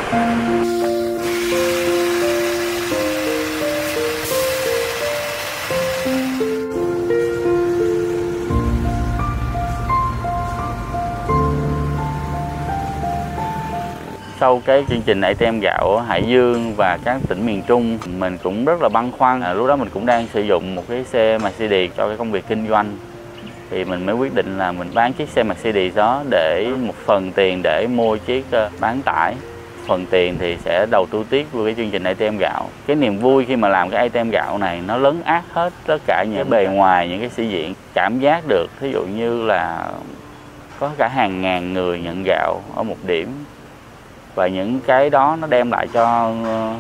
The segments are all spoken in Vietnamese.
Sau cái chương trình ATM gạo ở Hải Dương và các tỉnh miền Trung, mình cũng rất là băn khoăn. Lúc đó mình cũng đang sử dụng một cái xe Mercedes cho cái công việc kinh doanh. Thì mình mới quyết định là mình bán chiếc xe Mercedes đó để một phần tiền để mua chiếc bán tải. Phần tiền thì sẽ đầu tư tiếp vào cái chương trình ATM gạo. Cái niềm vui khi mà làm cái ATM gạo này nó lấn át hết tất cả những bề ngoài, những cái sĩ diện. Cảm giác được, thí dụ như là có cả hàng ngàn người nhận gạo ở một điểm. Và những cái đó nó đem lại cho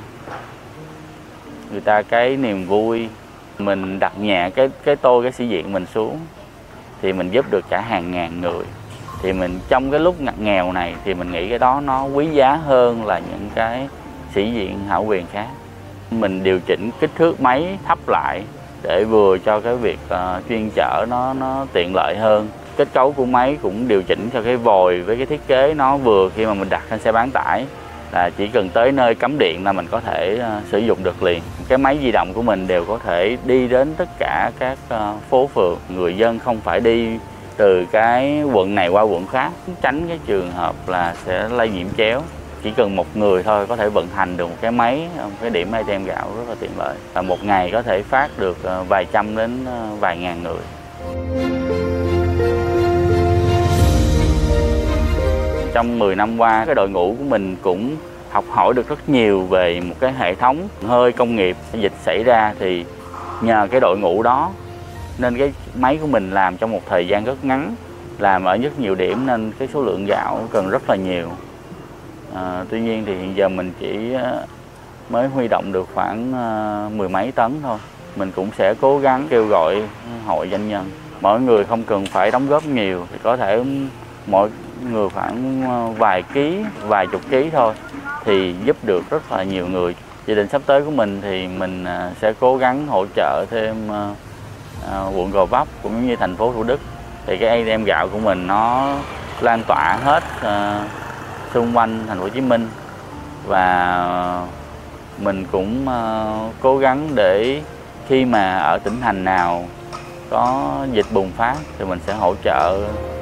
người ta cái niềm vui. Mình đặt nhẹ cái sĩ diện mình xuống thì mình giúp được cả hàng ngàn người. Thì mình trong cái lúc ngặt nghèo này thì mình nghĩ cái đó nó quý giá hơn là những cái sĩ diện hão quyền khác. Mình điều chỉnh kích thước máy thấp lại để vừa cho cái việc chuyên chở nó tiện lợi hơn. Kết cấu của máy cũng điều chỉnh cho cái vòi với cái thiết kế nó vừa khi mà mình đặt lên xe bán tải, là chỉ cần tới nơi cắm điện là mình có thể sử dụng được liền. Cái máy di động của mình đều có thể đi đến tất cả các phố phường. Người dân không phải đi từ cái quận này qua quận khác, tránh cái trường hợp là sẽ lây nhiễm chéo. Chỉ cần một người thôi có thể vận hành được một cái máy, một cái điểm ATM gạo rất là tiện lợi. Và một ngày có thể phát được vài trăm đến vài ngàn người. Trong 10 năm qua, cái đội ngũ của mình cũng học hỏi được rất nhiều về một cái hệ thống hơi công nghiệp. Dịch xảy ra thì nhờ cái đội ngũ đó nên cái máy của mình làm trong một thời gian rất ngắn, làm ở rất nhiều điểm nên cái số lượng gạo cần rất là nhiều. Tuy nhiên thì hiện giờ mình chỉ mới huy động được khoảng 10 mấy tấn thôi. Mình cũng sẽ cố gắng kêu gọi hội doanh nhân. Mỗi người không cần phải đóng góp nhiều, thì có thể mỗi người khoảng vài ký, vài chục ký thôi thì giúp được rất là nhiều người. Dự định sắp tới của mình thì mình sẽ cố gắng hỗ trợ thêm quận Gò Vấp cũng như thành phố Thủ Đức. Thì cái ATM gạo của mình nó lan tỏa hết xung quanh thành phố Hồ Chí Minh, và mình cũng cố gắng để khi mà ở tỉnh thành nào có dịch bùng phát thì mình sẽ hỗ trợ